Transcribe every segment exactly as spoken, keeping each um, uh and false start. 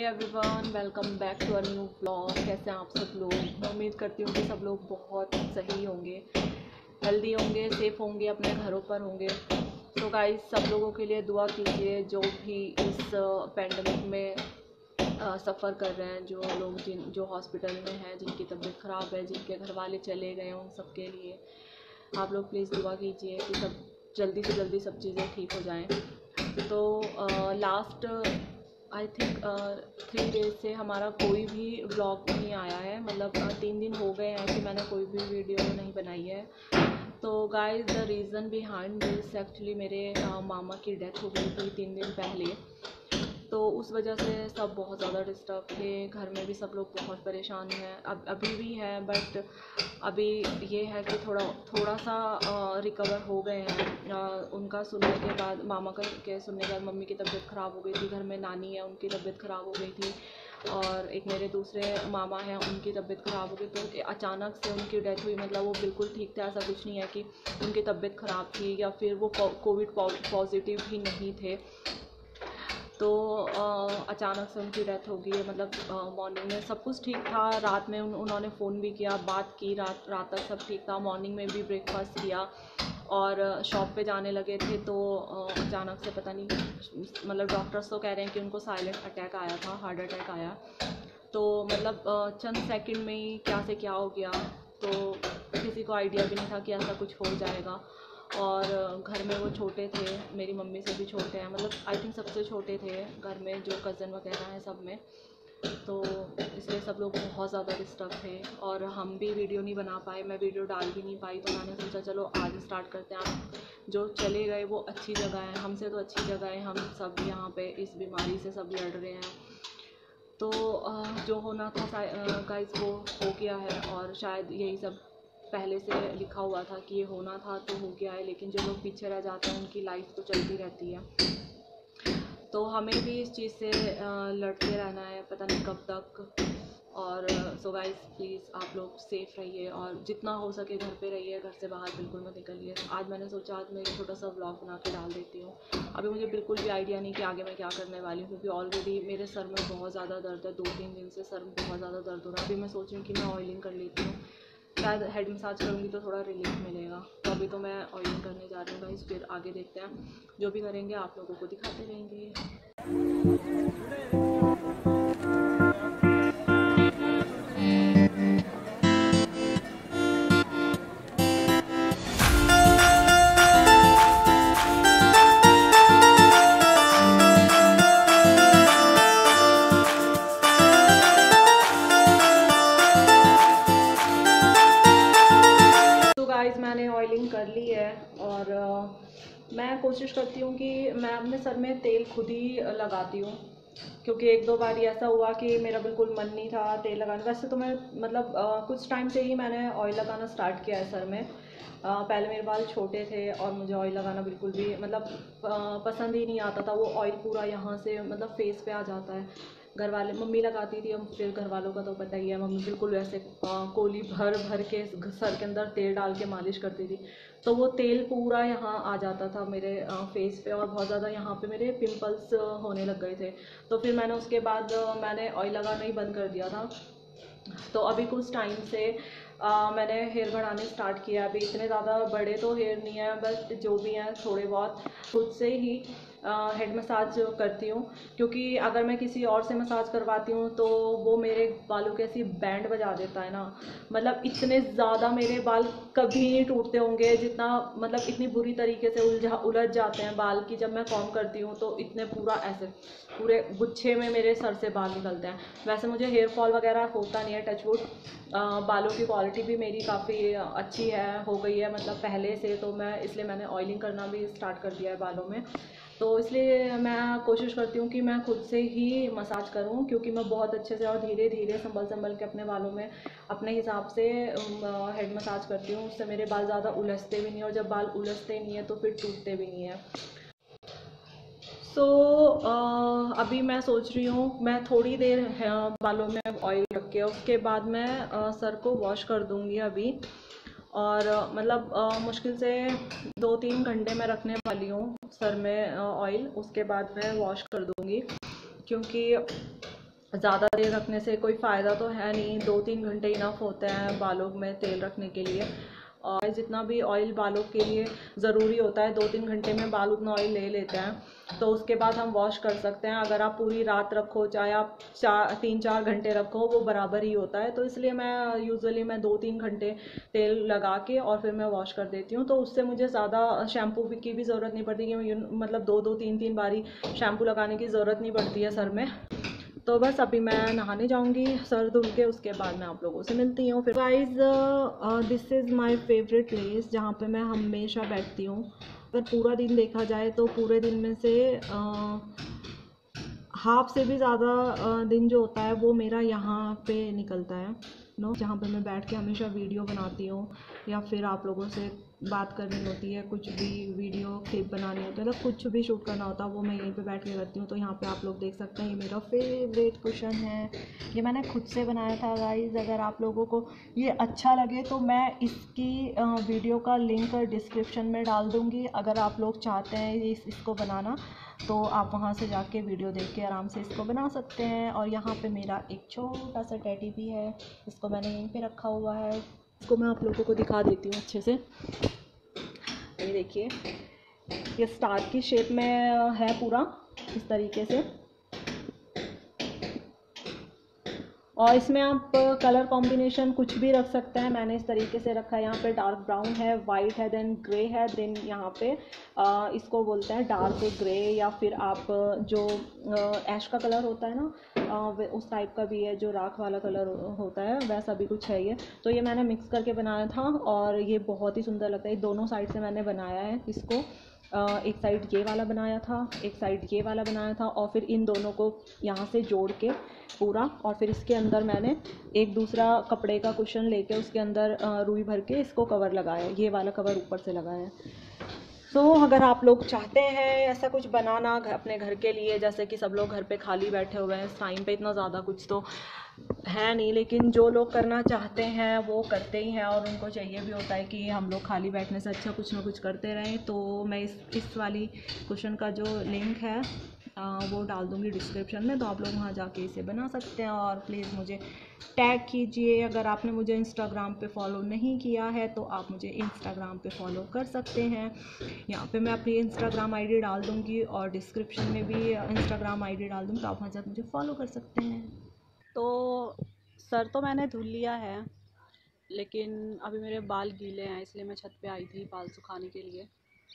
Everyone, welcome back to a new vlog. कैसे हैं आप सब लोग? मैं उम्मीद करती हूँ कि सब लोग बहुत सही होंगे, हेल्दी होंगे, सेफ होंगे, अपने घरों पर होंगे। तो गाइस, सब लोगों के लिए दुआ कीजिए जो भी इस पैंडमिक में सफ़र कर रहे हैं, जो लोग जिन जो हॉस्पिटल में हैं, जिनकी तबीयत ख़राब है, जिनके घर वाले चले गए हैं, उन सब के लिए आप लोग प्लीज़ दुआ कीजिए कि सब जल्दी से जल्दी सब चीज़ें ठीक हो जाएं। तो last I think three days से हमारा कोई भी व्लॉग नहीं आया है। मतलब uh, तीन दिन हो गए हैं कि मैंने कोई भी वीडियो नहीं बनाई है। तो guys, the reason behind this, actually मेरे uh, मामा की डेथ हो गई थी तीन दिन पहले। तो उस वजह से सब बहुत ज़्यादा डिस्टर्ब थे, घर में भी सब लोग बहुत परेशान हैं। अब अभी भी हैं, बट अभी ये है कि थोड़ा थोड़ा सा रिकवर हो गए हैं। आ, उनका सुनने के बाद, मामा का के सुनने के बाद मम्मी की तबीयत ख़राब हो गई थी। घर में नानी है, उनकी तबीयत ख़राब हो गई थी, और एक मेरे दूसरे मामा हैं, उनकी तबीयत ख़राब हो गई। तो अचानक से उनकी डेथ हुई। मतलब वो बिल्कुल ठीक थे, ऐसा कुछ नहीं है कि उनकी तबीयत ख़राब थी या फिर वो कोविड पॉजिटिव भी नहीं थे। तो आ, अचानक से उनकी डेथ हो गई है। मतलब मॉर्निंग में सब कुछ ठीक था, रात में उन, उन्होंने फ़ोन भी किया, बात की, रात रात तक सब ठीक था। मॉर्निंग में भी ब्रेकफास्ट किया और शॉप पे जाने लगे थे। तो आ, अचानक से पता नहीं, मतलब डॉक्टर्स तो कह रहे हैं कि उनको साइलेंट अटैक आया था, हार्ट अटैक आया। तो मतलब चंद सेकंड में ही क्या से क्या हो गया। तो किसी को आइडिया भी नहीं था कि ऐसा कुछ हो जाएगा। और घर में वो छोटे थे, मेरी मम्मी से भी छोटे हैं, मतलब आई थिंक सबसे छोटे थे घर में, जो कज़न वगैरह हैं सब में। तो इसलिए सब लोग बहुत ज़्यादा डिस्टर्ब थे और हम भी वीडियो नहीं बना पाए, मैं वीडियो डाल भी नहीं पाई। तो मैंने सोचा चलो आज स्टार्ट करते हैं। आप जो चले गए वो अच्छी जगह है, हमसे तो अच्छी जगह है, हम सब यहाँ पे इस बीमारी से सब लड़ रहे हैं। तो जो होना था गाइस वो हो गया है, और शायद यही सब पहले से लिखा हुआ था कि ये होना था तो हो गया है। लेकिन जो लोग पीछे रह जाते हैं उनकी लाइफ तो चलती रहती है। तो हमें भी इस चीज़ से लड़ते रहना है, पता नहीं कब तक। और सो गाइस, प्लीज़ आप लोग सेफ़ रहिए और जितना हो सके घर पे रहिए, घर से बाहर बिल्कुल मत निकलिए। आज मैंने सोचा आज मैं एक छोटा सा व्लॉग बना के डाल देती हूँ। अभी मुझे बिल्कुल भी आइडिया नहीं कि आगे मैं क्या करने वाली हूँ, क्योंकि ऑलरेडी मेरे सर में बहुत ज़्यादा दर्द है। दो तीन दिन से सर में बहुत ज़्यादा दर्द हो रहा है। अभी मैं सोच रही हूँ कि मैं ऑयलिंग कर लेती हूँ, शायद हेड मसाज करूँगी तो थोड़ा रिलीफ मिलेगा। तो अभी तो मैं ऑयलिंग करने जा रही हूँ गाइस, फिर आगे देखते हैं। जो भी करेंगे आप लोगों को दिखाते रहेंगे। गाइस, मैंने ऑयलिंग कर ली है और uh, मैं कोशिश करती हूँ कि मैं अपने सर में तेल खुद ही लगाती हूँ, क्योंकि एक दो बार ऐसा हुआ कि मेरा बिल्कुल मन नहीं था तेल लगाने। वैसे तो मैं मतलब uh, कुछ टाइम से ही मैंने ऑयल लगाना स्टार्ट किया है सर में। uh, पहले मेरे बाल छोटे थे और मुझे ऑयल लगाना बिल्कुल भी मतलब uh, पसंद ही नहीं आता था। वो ऑयल पूरा यहाँ से मतलब फेस पे आ जाता है। घर वाले, मम्मी लगाती थी, अब फिर घर वालों का तो पता ही है, मम्मी बिल्कुल वैसे कोली भर भर के सर के अंदर तेल डाल के मालिश करती थी। तो वो तेल पूरा यहाँ आ जाता था मेरे फेस पे, और बहुत ज़्यादा यहाँ पे मेरे पिंपल्स होने लग गए थे। तो फिर मैंने उसके बाद मैंने ऑयल लगाना ही बंद कर दिया था। तो अभी कुछ टाइम से आ, मैंने हेयर बढ़ाने स्टार्ट किया। अभी इतने ज़्यादा बड़े तो हेयर नहीं है, बस जो भी हैं थोड़े बहुत खुद से ही हेड मसाज करती हूँ। क्योंकि अगर मैं किसी और से मसाज करवाती हूँ तो वो मेरे बालों के ऐसी बैंड बजा देता है ना। मतलब इतने ज़्यादा मेरे बाल कभी नहीं टूटते होंगे जितना, मतलब इतनी बुरी तरीके से उलझा उलझ जाते हैं बाल की। जब मैं कॉम्ब करती हूँ तो इतने पूरा ऐसे पूरे गुच्छे में मेरे सर से बाल निकलते हैं। वैसे मुझे हेयर फॉल वगैरह होता नहीं है, टचवुड। बालों की क्वालिटी भी मेरी काफ़ी अच्छी है, हो गई है मतलब पहले से। तो मैं इसलिए मैंने ऑयलिंग करना भी स्टार्ट कर दिया है बालों में। तो इसलिए मैं कोशिश करती हूँ कि मैं खुद से ही मसाज करूँ, क्योंकि मैं बहुत अच्छे से और धीरे धीरे संभल संभल के अपने बालों में अपने हिसाब से हेड मसाज करती हूँ। उससे मेरे बाल ज़्यादा उलझते भी नहीं, और जब बाल उलझते नहीं है तो फिर टूटते भी नहीं है। सो so, uh, अभी मैं सोच रही हूँ मैं थोड़ी देर बालों में ऑयल रख के उसके बाद मैं uh, सर को वॉश कर दूँगी अभी। और uh, मतलब uh, मुश्किल से दो तीन घंटे में रखने वाली हूँ सर में ऑयल, उसके बाद मैं वॉश कर दूँगी। क्योंकि ज़्यादा देर रखने से कोई फ़ायदा तो है नहीं, दो तीन घंटे इनफ होते हैं बालों में तेल रखने के लिए। और जितना भी ऑयल बालों के लिए ज़रूरी होता है, दो तीन घंटे में बाल उतना ऑयल ले लेते हैं, तो उसके बाद हम वॉश कर सकते हैं। अगर आप पूरी रात रखो, चाहे आप चार तीन चार घंटे रखो, वो बराबर ही होता है। तो इसलिए मैं यूजुअली मैं दो तीन घंटे तेल लगा के और फिर मैं वॉश कर देती हूँ। तो उससे मुझे ज़्यादा शैम्पू की भी ज़रूरत नहीं पड़ती, कि मतलब दो दो तीन तीन बारी शैम्पू लगाने की ज़रूरत नहीं पड़ती है सर में। तो बस अभी मैं नहाने जाऊंगी सर धुल के, उसके बाद मैं आप लोगों से मिलती हूँ। फिर guys, this is my favourite place जहाँ पे मैं हमेशा बैठती हूँ। अगर पूरा दिन देखा जाए तो पूरे दिन में से हाफ से भी ज़्यादा दिन जो होता है वो मेरा यहाँ पे निकलता है नो, जहाँ पे मैं बैठ के हमेशा वीडियो बनाती हूँ, या फिर आप लोगों से बात करनी होती है, कुछ भी वीडियो क्लिप बनानी होती है, मतलब कुछ भी शूट करना होता है वो मैं यहीं पे बैठ के करती हूँ। तो यहाँ पे आप लोग देख सकते हैं, ये मेरा फेवरेट कुशन है, ये मैंने खुद से बनाया था गाइज। अगर आप लोगों को ये अच्छा लगे तो मैं इसकी वीडियो का लिंक डिस्क्रिप्शन में डाल दूँगी। अगर आप लोग चाहते हैं इस इसको बनाना तो आप वहाँ से जाके वीडियो देख के आराम से इसको बना सकते हैं। और यहाँ पे मेरा एक छोटा सा टेडी भी है, इसको मैंने यहीं पे रखा हुआ है। इसको मैं आप लोगों को दिखा देती हूँ अच्छे से। ये देखिए, ये स्टार की शेप में है पूरा इस तरीके से। और इसमें आप कलर कॉम्बिनेशन कुछ भी रख सकते हैं, मैंने इस तरीके से रखा है। यहाँ पे डार्क ब्राउन है, वाइट है, देन ग्रे है, देन यहाँ पे आ, इसको बोलते हैं डार्क ग्रे, या फिर आप जो ऐश का कलर होता है ना, आ, उस टाइप का भी है, जो राख वाला कलर होता है वैसा भी कुछ है ये। तो ये मैंने मिक्स करके बनाया था और ये बहुत ही सुंदर लगता है। दोनों साइड से मैंने बनाया है इसको, एक साइड ये वाला बनाया था, एक साइड ये वाला बनाया था, और फिर इन दोनों को यहाँ से जोड़ के पूरा, और फिर इसके अंदर मैंने एक दूसरा कपड़े का कुशन लेके उसके अंदर रुई भर के इसको कवर लगाया, ये वाला कवर ऊपर से लगाया है। तो so, अगर आप लोग चाहते हैं ऐसा कुछ बनाना अपने घर के लिए, जैसे कि सब लोग घर पे खाली बैठे हुए हैं, इस टाइम पे इतना ज़्यादा कुछ तो है नहीं, लेकिन जो लोग करना चाहते हैं वो करते ही हैं, और उनको चाहिए भी होता है कि हम लोग खाली बैठने से अच्छा कुछ ना कुछ करते रहें। तो मैं इस इस वाली कुशन का जो लिंक है आ, वो डाल दूँगी डिस्क्रिप्शन में, तो आप लोग वहाँ जाके इसे बना सकते हैं। और प्लीज़ मुझे टैग कीजिए। अगर आपने मुझे इंस्टाग्राम पे फॉलो नहीं किया है तो आप मुझे इंस्टाग्राम पे फॉलो कर सकते हैं। यहाँ पे मैं अपनी इंस्टाग्राम आईडी डाल दूँगी और डिस्क्रिप्शन में भी इंस्टाग्राम आईडी डाल दूँगी, तो आप वहाँ जाकर मुझे फॉलो कर सकते हैं। तो सर तो मैंने धुल लिया है, लेकिन अभी मेरे बाल गीले हैं, इसलिए मैं छत पे आई थी बाल सुखाने के लिए,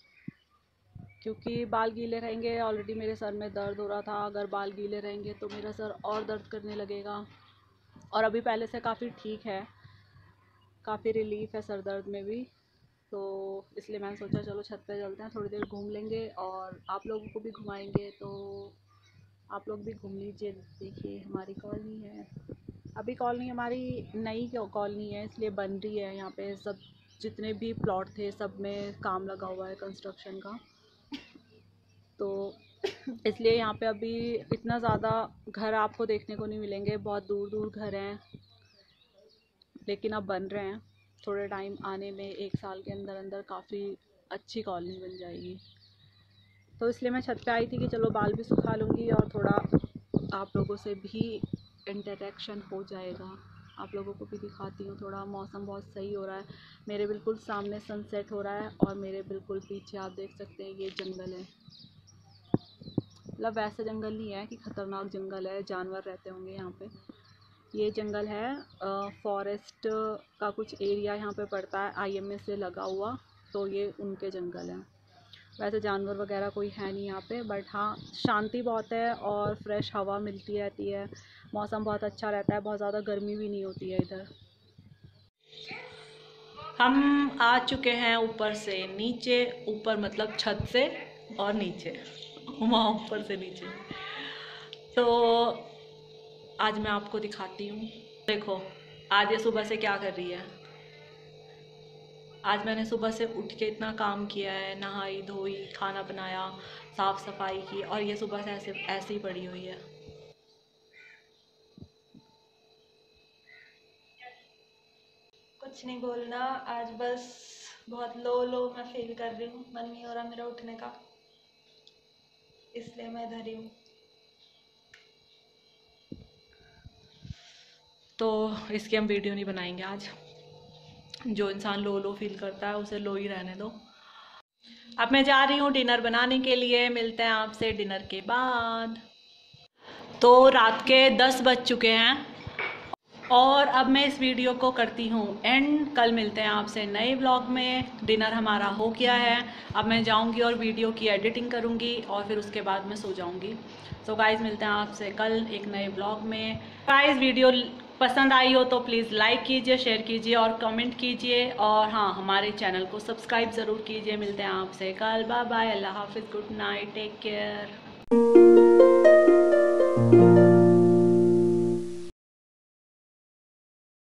क्योंकि बाल गीले रहेंगे। ऑलरेडी मेरे सर में दर्द हो रहा था, अगर बाल गीले रहेंगे तो मेरा सर और दर्द करने लगेगा। और अभी पहले से काफ़ी ठीक है, काफ़ी रिलीफ है सर दर्द में भी। तो इसलिए मैंने सोचा चलो छत पे चलते हैं, थोड़ी देर घूम लेंगे और आप लोगों को भी घुमाएंगे। तो आप लोग भी घूम लीजिए। देखिए हमारी कॉलोनी है, अभी कॉलोनी हमारी नई कॉलोनी है, इसलिए बन रही है। यहाँ पे सब जितने भी प्लॉट थे सब में काम लगा हुआ है कंस्ट्रक्शन का, तो इसलिए यहाँ पे अभी इतना ज़्यादा घर आपको देखने को नहीं मिलेंगे, बहुत दूर दूर घर हैं, लेकिन अब बन रहे हैं। थोड़े टाइम आने में, एक साल के अंदर अंदर काफ़ी अच्छी कॉलोनी बन जाएगी। तो इसलिए मैं छत पे आई थी कि चलो बाल भी सुखा लूँगी और थोड़ा आप लोगों से भी इंटरेक्शन हो जाएगा, आप लोगों को भी दिखाती हूँ। थोड़ा मौसम बहुत सही हो रहा है, मेरे बिल्कुल सामने सनसेट हो रहा है और मेरे बिल्कुल पीछे आप देख सकते हैं ये जंगल है। मतलब वैसा जंगल नहीं है कि ख़तरनाक जंगल है, जानवर रहते होंगे यहाँ पे। ये जंगल है, फॉरेस्ट का कुछ एरिया यहाँ पे पड़ता है आईएमए से लगा हुआ, तो ये उनके जंगल हैं। वैसे जानवर वगैरह कोई है नहीं यहाँ पे, बट हाँ शांति बहुत है और फ्रेश हवा मिलती रहती है, मौसम बहुत अच्छा रहता है, बहुत ज़्यादा गर्मी भी नहीं होती है इधर। हम आ चुके हैं ऊपर से नीचे, ऊपर मतलब छत से और नीचे वहाँ ऊपर से नीचे। तो आज मैं आपको दिखाती हूँ, देखो आज ये सुबह से क्या कर रही है। आज मैंने सुबह से उठ के इतना काम किया है, नहाई धोई, खाना बनाया, साफ़ सफाई की, और ये सुबह से ऐसे ऐसे ही पड़ी हुई है। कुछ नहीं बोलना, आज बस बहुत लो लो मैं फील कर रही हूँ, मन नहीं हो रहा मेरा उठने का, इसलिए मैं इधर ही हूँ। तो इसकी हम वीडियो नहीं बनाएंगे आज। जो इंसान लो लो फील करता है उसे लो ही रहने दो। अब मैं जा रही हूँ डिनर बनाने के लिए, मिलते हैं आपसे डिनर के बाद। तो रात के दस बज चुके हैं और अब मैं इस वीडियो को करती हूँ एंड। कल मिलते हैं आपसे नए व्लॉग में। डिनर हमारा हो गया है, अब मैं जाऊँगी और वीडियो की एडिटिंग करूँगी और फिर उसके बाद मैं सो जाऊँगी। सो गाइज़ मिलते हैं आपसे कल एक नए व्लॉग में। गाइज़ वीडियो पसंद आई हो तो प्लीज़ लाइक कीजिए, शेयर कीजिए और कमेंट कीजिए, और हाँ हमारे चैनल को सब्सक्राइब ज़रूर कीजिए। मिलते हैं आपसे कल। बाय बाय, अल्लाह हाफिज़, गुड नाइट, टेक केयर।